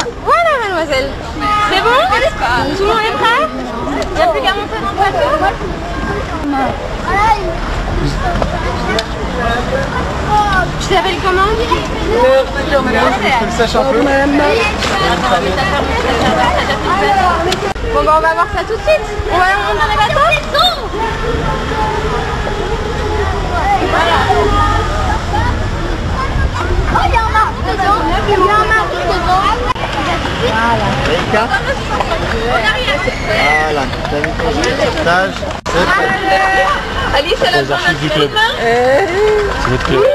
Voilà, mademoiselle. C'est bon? Tout le monde est prêt? Il n'y a plus qu'à monter dans le plateau. Tu t'appelles comment? Je le sache un peu. Bon bah on va voir ça tout de suite. On va monter dans les bateaux. Voilà. Oh, il y a un marteau dedans. Il y a un marteau dedans. Voilà. Voilà. T'as mis ton sauvetage. Alice, elle a besoin d'un club. C'est votre club.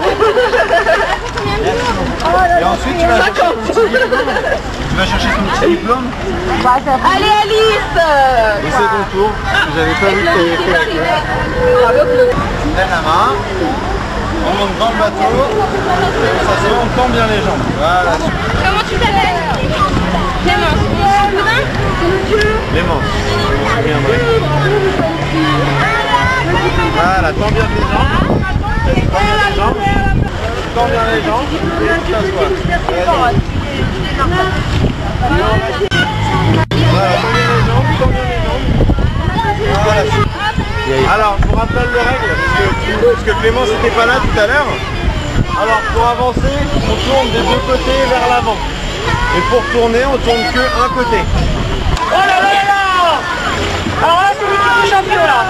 Et ensuite tu vas chercher ton petit diplôme. Allez Alice. Et c'est ton tour. J'avais pas vu que tu avais fait la classe. Tu me donnes la main. On monte dans le bateau. Ça c'est bon, on tend bien les jambes. Voilà. Comment tu t'appelles? Clémence. Clémence. Je m'en souviendrai. Voilà, tends bien les jambes. Tends bien les jambes. Et tu t'assois. Voilà, tends bien les jambes, Voilà. Alors, je vous rappelle les règles, parce que Clémence n'était pas là tout à l'heure. Alors, pour avancer, on tourne des deux côtés vers l'avant. Et pour tourner, on tourne que un côté. Oh là là là là! Alors là, c'est l'équipe de champion là.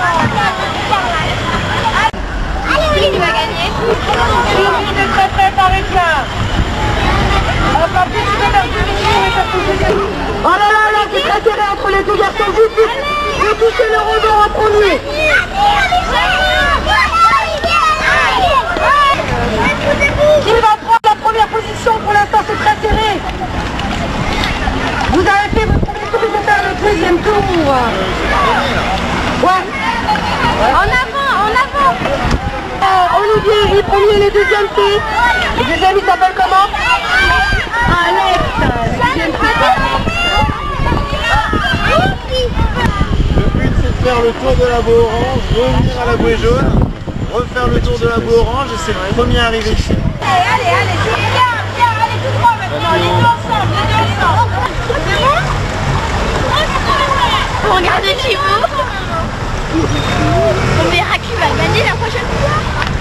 Qui va gagner? Tout le monde est très prêt, paraît bien. Alors, par plus, tu peux faire 2 minutes et ça peut se gagner. Oh là là là, c'est très serré entre les deux garçons. Vite, vite. Vous touchez le rebond en premier. Qui va prendre la première position? Pour l'instant, c'est très serré. Vous avez fait votre premier tour, il faut faire le deuxième tour. Ouais. En avant, en avant. Olivier, les premiers et les deuxièmes, c'est... Le deuxième, il s'appelle comment? Alex. Le but, c'est de faire le tour de la bouée orange, revenir à la bouée jaune, refaire le tour de la bouée orange et c'est le premier arrivé ici. Allez, allez, viens, allez tout droit maintenant, les deux ensemble, C'est bon? Regardez Thibaut. On verra qui va gagner la prochaine fois.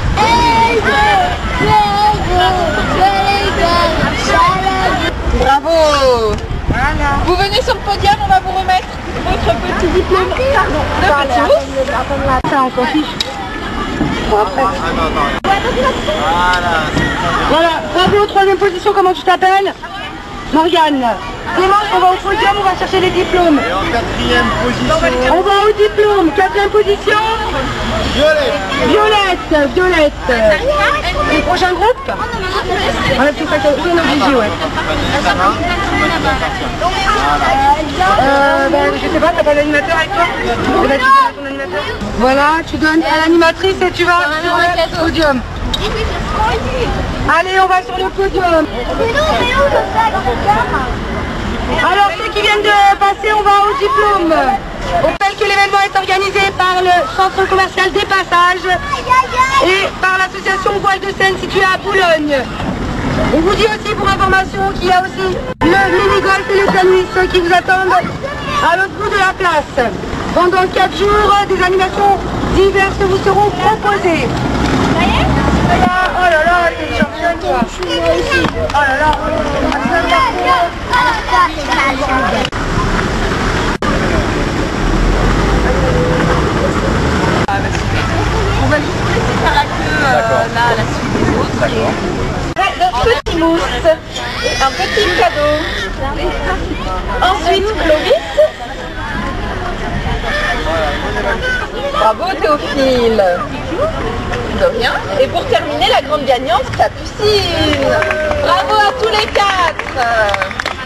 Bravo. Voilà. Vous venez sur le podium, on va vous remettre votre petit diplôme. Pardon, de petit ours. Ça, on s'en fiche. Voilà, bravo, troisième position, comment tu t'appelles? Morgane. Clémence, on va au podium, on va chercher les diplômes. Et en quatrième position... On va au diplôme, quatrième position. Violette. Violette. Le prochain groupe? Voilà, tout ça, c'est obligé, ouais. Je sais pas, t'as pas l'animateur avec toi? Ton animateur. Voilà, tu donnes à l'animatrice et tu vas sur le podium. Allez, on va sur le podium. Alors, ceux qui viennent de passer, on va au diplôme. On rappelle que l'événement est organisé par le centre commercial des Passages et par l'association Voile de Seine située à Boulogne. On vous dit aussi pour information qu'il y a aussi le mini-golf et le tennis qui vous attendent à l'autre bout de la place. Pendant 4 jours, des animations diverses vous seront proposées. Oh là là, t'es une championne toi. Oh là là. On va juste laisser faire la queue là à la suite des autres. Notre petit mousse, un petit cadeau. Ensuite Clovis. Bravo Théophile. De rien. Et pour terminer, la grande gagnante, Capucine. Bravo à tous les 4.